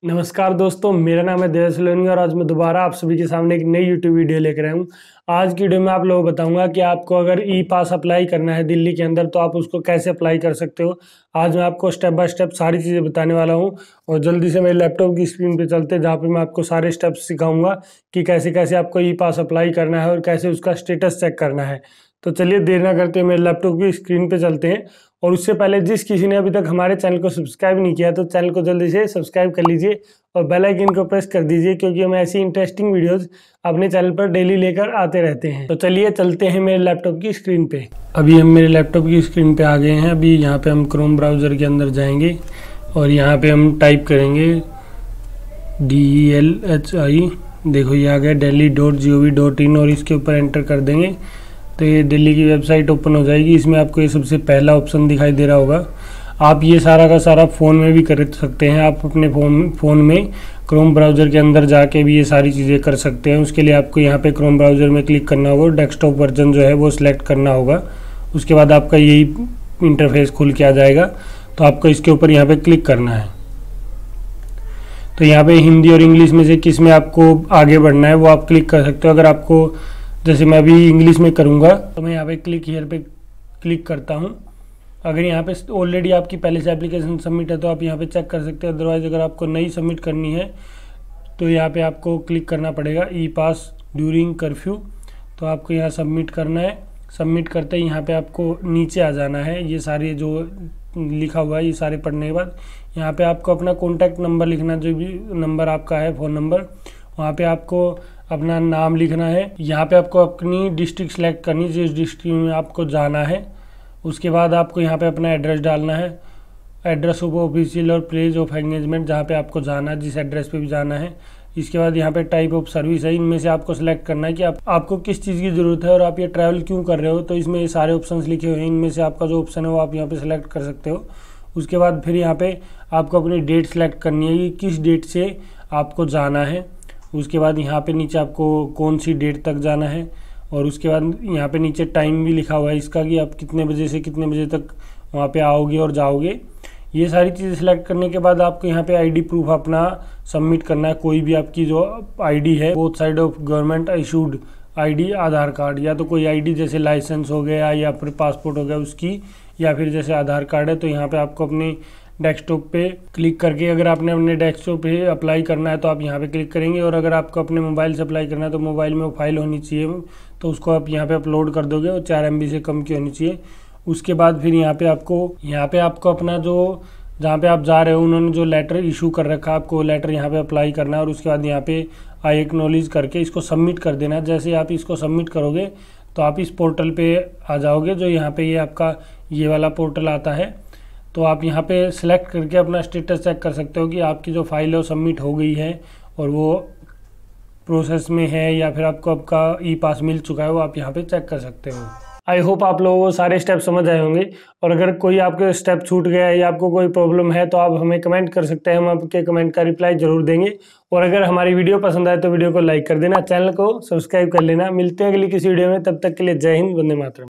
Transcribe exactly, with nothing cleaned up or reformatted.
नमस्कार दोस्तों, मेरा नाम है देवेश सोलंकी और आज मैं दोबारा आप सभी के सामने एक नई यूट्यूब वीडियो लेकर आया हूँ। आज की वीडियो में आप लोगों को बताऊंगा कि आपको अगर ई पास अप्लाई करना है दिल्ली के अंदर तो आप उसको कैसे अप्लाई कर सकते हो। आज मैं आपको स्टेप बाय स्टेप सारी चीज़ें बताने वाला हूँ और जल्दी से मेरे लैपटॉप की स्क्रीन पे चलते हैं, जहाँ पे मैं आपको सारे स्टेप्स सिखाऊंगा कि कैसे कैसे आपको ई पास अप्लाई करना है और कैसे उसका स्टेटस चेक करना है। तो चलिए देर ना करते मेरे लैपटॉप की स्क्रीन पे चलते हैं। और उससे पहले जिस किसी ने अभी तक हमारे चैनल को सब्सक्राइब नहीं किया तो चैनल को जल्दी से सब्सक्राइब कर लीजिए और बेल आइकन को प्रेस कर दीजिए, क्योंकि हम ऐसी इंटरेस्टिंग वीडियोस अपने चैनल पर डेली लेकर आते रहते हैं। तो चलिए चलते हैं मेरे लैपटॉप की स्क्रीन पे। अभी हम मेरे लैपटॉप की स्क्रीन पे आ गए हैं। अभी यहाँ पे हम क्रोम ब्राउज़र के अंदर जाएंगे और यहाँ पे हम टाइप करेंगे D E L H I, देखो ये आ गया Delhi dot G O V dot in और इसके ऊपर एंटर कर देंगे तो ये दिल्ली की वेबसाइट ओपन हो जाएगी। इसमें आपको ये सबसे पहला ऑप्शन दिखाई दे रहा होगा। आप ये सारा का सारा फ़ोन में भी कर सकते हैं। आप अपने फ़ोन फ़ोन में क्रोम ब्राउज़र के अंदर जाके भी ये सारी चीज़ें कर सकते हैं। उसके लिए आपको यहाँ पे क्रोम ब्राउज़र में क्लिक करना होगा, डेस्कटॉप वर्जन जो है वो सिलेक्ट करना होगा। उसके बाद आपका यही इंटरफेस खुल के आ जाएगा। तो आपको इसके ऊपर यहाँ पर क्लिक करना है। तो यहाँ पर हिंदी और इंग्लिश में से किस में आपको आगे बढ़ना है वो आप क्लिक कर सकते हो। अगर आपको, जैसे मैं अभी इंग्लिश में करूँगा तो मैं यहाँ पे क्लिक हियर पे क्लिक करता हूँ। अगर यहाँ पे ऑलरेडी आपकी पहले से एप्लीकेशन सबमिट है तो आप यहाँ पे चेक कर सकते हैं। अदरवाइज़ अगर आपको नई सबमिट करनी है तो यहाँ पे आपको क्लिक करना पड़ेगा ई पास ड्यूरिंग कर्फ्यू। तो आपको यहाँ सबमिट करना है। सबमिट करते ही यहाँ पे आपको नीचे आ जाना है। ये सारे जो लिखा हुआ है ये सारे पढ़ने के बाद यहाँ पे आपको अपना कॉन्टैक्ट नंबर लिखना, जो भी नंबर आपका है फ़ोन नंबर, वहाँ पे आपको अपना नाम लिखना है। यहाँ पे आपको अपनी डिस्ट्रिक्ट सेलेक्ट करनी, जिस डिस्ट्रिक्ट में आपको जाना है। उसके बाद आपको यहाँ पे अपना एड्रेस डालना है, एड्रेस ऑफ ऑफिशियल और प्लेस ऑफ एंगेजमेंट, जहाँ पे आपको जाना है, जिस एड्रेस पे भी जाना है। इसके बाद यहाँ पे टाइप ऑफ सर्विस है, इनमें से आपको सेलेक्ट करना है कि आप, आपको किस चीज़ की ज़रूरत है और आप ये ट्रैवल क्यों कर रहे हो। तो इसमें ये सारे ऑप्शंस लिखे हुए हैं, इनमें से आपका जो ऑप्शन है वो आप यहाँ पर सेलेक्ट कर सकते हो। उसके बाद फिर यहाँ पर आपको अपनी डेट सेलेक्ट करनी है कि किस डेट से आपको जाना है। उसके बाद यहाँ पे नीचे आपको कौन सी डेट तक जाना है और उसके बाद यहाँ पे नीचे टाइम भी लिखा हुआ है इसका कि आप कितने बजे से कितने बजे तक वहाँ पे आओगे और जाओगे। ये सारी चीज़ें सेलेक्ट करने के बाद आपको यहाँ पे आईडी प्रूफ अपना सबमिट करना है। कोई भी आपकी जो आईडी है, both side of government issued ID, Aadhaar card या तो कोई आईडी जैसे लाइसेंस हो गया या फिर पासपोर्ट हो गया उसकी, या फिर जैसे आधार कार्ड है। तो यहाँ पे आपको अपनी डेस्कटॉप पे क्लिक करके, अगर आपने अपने डेस्कटॉप पे अप्लाई करना है तो आप यहाँ पे क्लिक करेंगे, और अगर आपको अपने मोबाइल से अप्लाई करना है तो मोबाइल में वो फाइल होनी चाहिए तो उसको आप यहाँ पे अपलोड कर दोगे और चार एम बी से कम की होनी चाहिए। उसके बाद फिर यहाँ पे आपको यहाँ पे आपको अपना जो जहाँ पे आप जा रहे हो उन्होंने जो लेटर इशू कर रखा है आपको वो लेटर यहाँ पे अप्लाई करना है और उसके बाद यहाँ पे आई एक्नॉलेज करके इसको सबमिट कर देना है। जैसे आप इसको सबमिट करोगे तो आप इस पोर्टल पे आ जाओगे, जो यहाँ पे ये यह आपका ये वाला पोर्टल आता है। तो आप यहाँ पे सिलेक्ट करके अपना स्टेटस चेक कर सकते हो कि आपकी जो फाइल है वो सबमिट हो गई है और वो प्रोसेस में है या फिर आपको आपका ई पास मिल चुका है, वो आप यहाँ पे चेक कर सकते हो। आई होप आप लोगों को सारे स्टेप समझ आए होंगे, और अगर कोई आपके स्टेप छूट गया है या आपको कोई प्रॉब्लम है तो आप हमें कमेंट कर सकते हैं, हम आपके कमेंट का रिप्लाई जरूर देंगे। और अगर हमारी वीडियो पसंद आए तो वीडियो को लाइक कर देना, चैनल को सब्सक्राइब कर लेना। मिलते हैं अगली किसी वीडियो में, तब तक के लिए जय हिंद, वंदे मातरम।